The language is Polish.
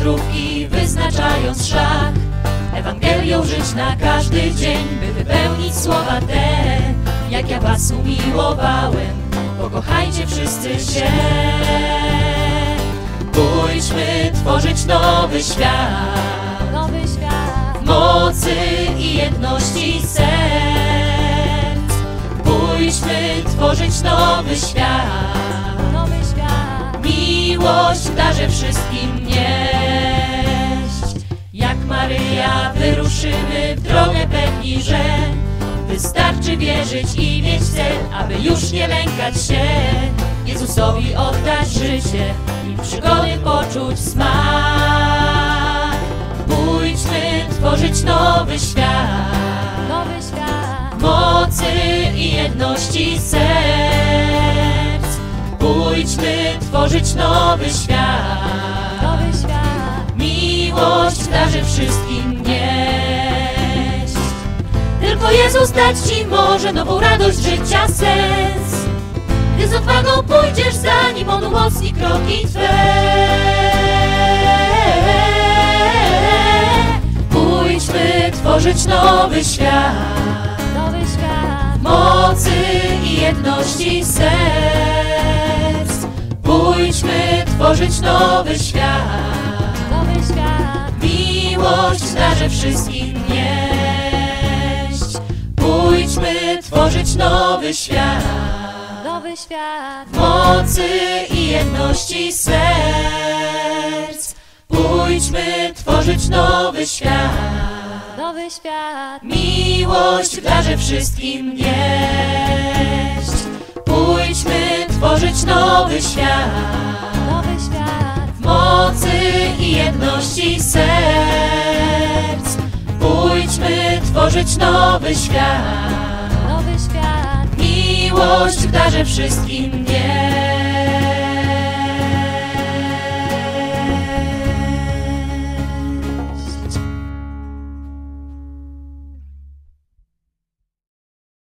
wędrówki, wyznaczając szlak. Ewangelią żyć na każdy dzień, by wypełnić słowa te. Jak ja was umiłowałem, pokochajcie wszyscy się. Pójdźmy tworzyć nowy świat, w mocy i jedności serc. Pójdźmy tworzyć nowy świat, miłość w darze wszystkim nieść. Jak Maryja wyruszymy w drogę pewni, że wystarczy wierzyć i mieć cel, aby już nie lękać się, Jezusowi oddać życie i przygody poczuć smak. Pójdźmy tworzyć nowy świat, w mocy i jedności serc. Pójdźmy tworzyć nowy świat, miłość w darze wszystkim nieść. Tylko Jezus dać ci może nową radość życia sens. Gdy z odwagą pójdziesz za Nim, On umocni kroki Twe. Pójdźmy tworzyć nowy świat, w mocy i jedności serc. Pójdźmy tworzyć nowy świat, miłość w darze wszystkim nieść. Pójdźmy tworzyć nowy świat, w mocy i jedności serc. Pójdźmy tworzyć nowy świat, miłość w darze wszystkim nieść. Pójdźmy tworzyć nowy świat, w mocy i jedności serc. Pójdźmy tworzyć nowy świat, miłość w darze wszystkim nieść.